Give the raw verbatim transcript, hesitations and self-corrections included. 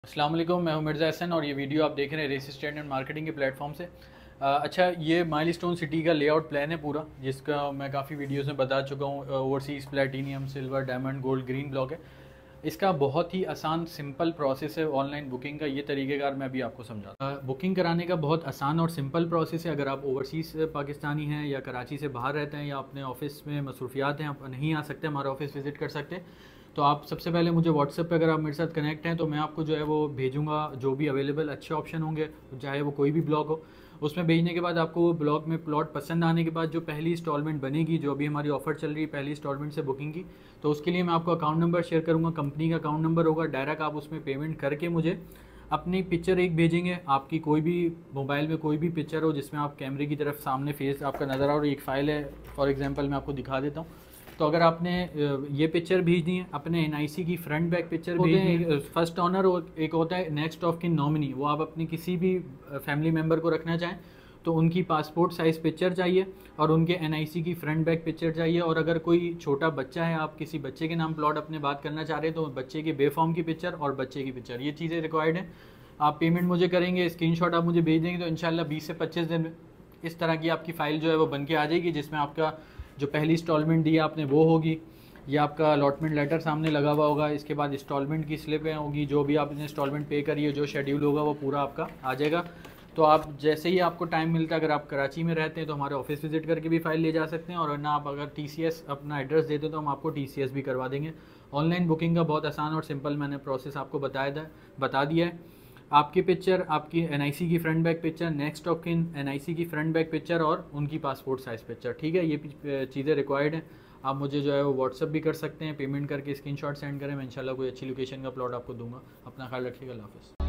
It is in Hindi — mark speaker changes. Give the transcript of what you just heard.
Speaker 1: अस्सलाम वालेकुम, मैं हूं मिर्ज़ा हसन और ये वीडियो आप देख रहे हैं रेस स्टैंड एंड मार्केटिंग के प्लेटफॉर्म से। अ, अच्छा, ये माइलस्टोन सिटी का लेआउट प्लान है पूरा, जिसका मैं काफ़ी वीडियोस में बता चुका हूँ। Overseas platinum, silver, diamond, gold, green block है। इसका बहुत ही आसान सिंपल प्रोसेस है ऑनलाइन बुकिंग का। ये तरीक़ेकार मैं अभी आपको समझाता हूँ। बुकिंग कराने का बहुत आसान और सिंपल प्रोसेस है। अगर आप ओवरसीज़ पाकिस्तानी हैं या कराची से बाहर रहते हैं या अपने ऑफिस में मसरूफियात हैं, आप नहीं आ सकते, हमारा ऑफिस विज़िट कर सकते, तो आप सबसे पहले मुझे व्हाट्सएप पे अगर आप मेरे साथ कनेक्ट हैं तो मैं आपको जो है वो भेजूंगा, जो भी अवेलेबल अच्छे ऑप्शन होंगे, चाहे वो कोई भी ब्लॉक हो। उसमें भेजने के बाद आपको वो ब्लॉक में प्लॉट पसंद आने के बाद जो पहली इंस्टॉलमेंट बनेगी, जो अभी हमारी ऑफ़र चल रही है पहली इंस्टॉलमेंट से बुकिंग की, तो उसके लिए मैं आपको अकाउंट नंबर शेयर करूँगा। कंपनी का अकाउंट नंबर होगा, डायरेक्ट आप उसमें पेमेंट करके मुझे अपनी पिक्चर एक भेजेंगे। आपकी कोई भी मोबाइल में कोई भी पिक्चर हो जिसमें आप कैमरे की तरफ सामने फेस आपका नज़र आ, और एक फ़ाइल है फॉर एग्जांपल मैं आपको दिखा देता हूँ। तो अगर आपने ये पिक्चर भेजनी है, अपने एनआईसी की फ्रंट बैक पिक्चर भेजनी है। फर्स्ट ऑनर एक होता है नेक्स्ट ऑफ किन नॉमिनी, वो आप अपनी किसी भी फैमिली मेम्बर को रखना चाहें तो उनकी पासपोर्ट साइज़ पिक्चर चाहिए और उनके एनआईसी की फ्रंट बैक पिक्चर चाहिए। और अगर कोई छोटा बच्चा है, आप किसी बच्चे के नाम प्लॉट अपने बात करना चाह रहे हैं, तो बच्चे के बेफॉर्म की पिक्चर और बच्चे की पिक्चर, ये चीज़ें रिक्वायर्ड हैं। आप पेमेंट मुझे करेंगे, स्क्रीनशॉट आप मुझे भेज देंगे, तो इंशाल्लाह बीस से पच्चीस दिन में इस तरह की आपकी फ़ाइल जो है वो बन के आ जाएगी, जिसमें आपका जो पहली इंस्टॉलमेंट दी आपने वो होगी, ये आपका अलॉटमेंट लेटर सामने लगा हुआ होगा। इसके बाद इंस्टॉलमेंट की स्लिपें होगी, जो भी आपने इंस्टॉलमेंट पे करी है, जो शेड्यूल होगा वो पूरा आपका आ जाएगा। तो आप जैसे ही आपको टाइम मिलता है, अगर आप कराची में रहते हैं तो हमारे ऑफिस विज़िट करके भी फ़ाइल ले जा सकते हैं, और ना आप अगर टीसीएस अपना एड्रेस देते हैं तो हम आपको टीसीएस भी करवा देंगे। ऑनलाइन बुकिंग का बहुत आसान और सिंपल मैंने प्रोसेस आपको बताया था बता दिया है। आपकी पिक्चर, आपकी एनआईसी की front back picture, next of kin NIC की फ्रंट बैक पिक्चर और उनकी पासपोर्ट साइज़ पिक्चर, ठीक है। ये चीज़ें रिक्वायर्ड हैं। आप मुझे जो है वो व्हाट्सअप भी कर सकते हैं, पेमेंट करके स्क्रीनशॉट सेंड करें, मैं इंशाल्लाह कोई अच्छी लोकेशन का प्लॉट आपको दूंगा। अपना ख्याल रखिएगा, अल्लाह हाफ़िज़।